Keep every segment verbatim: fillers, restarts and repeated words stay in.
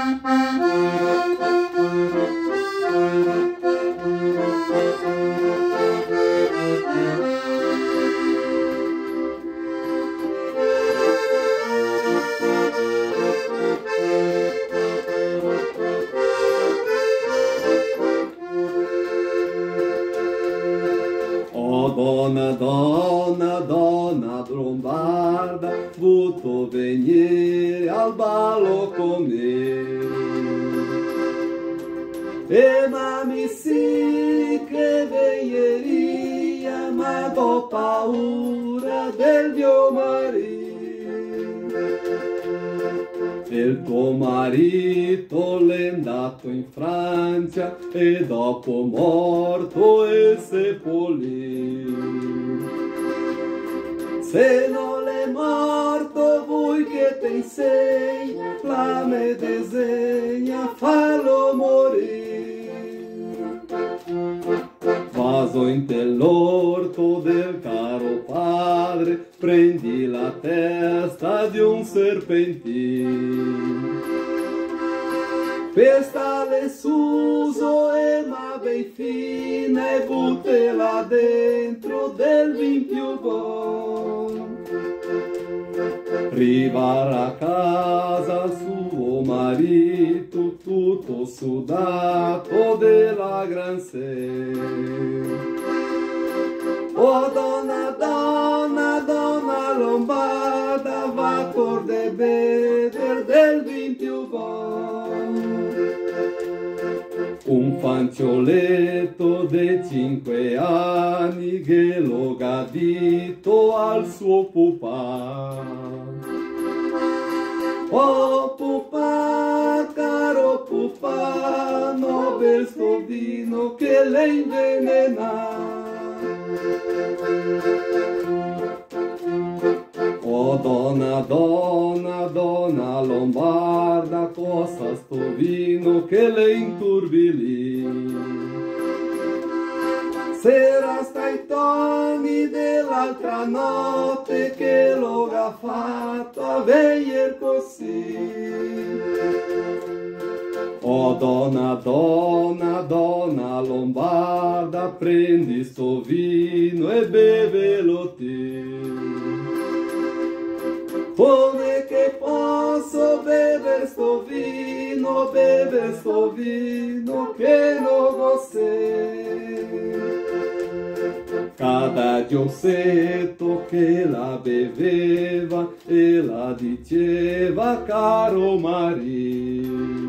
Dona, dona, dona Lombarda, voluto venire al ballo con me. E mami sì che veglieria, ma ho paura del mio marito. Il tuo marito l'è andato in Francia e dopo morto e seppellì. Se non è morto vuoi che te insegna, la me disegna, fallo morire. Vaso in l'orto del caro padre, prendi la testa di un serpentino. Pestale suso e ma ben fina e buttela dentro del vin più buono. Arriva a casa suo marito tutto sudato della gran sete. Oh donna, donna, donna Lombarda, va cor de bever del vin più buono. Un fancioletto de cinque anni che lo gadito al suo pupà. Oh pupà, caro pupà, no bel sto vino che le invenena. Oh donna, donna, donna Lombarda, cosa sto vino che le inturbilì. Sera stai toni dell'altra notte che l'ho fatto a veglier così. Oh donna, donna, donna Lombarda, prendi sto vino e bevelo te. Come che posso bere sto vino, bere sto vino che non gossè. Cada giossetto che la beveva e la diceva caro marito.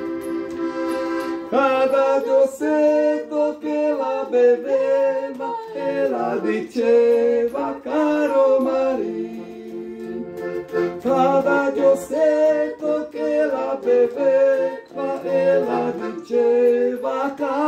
Cada giossetto che la beveva e la diceva caro marito. Cada giossetto che la beveva e la diceva caro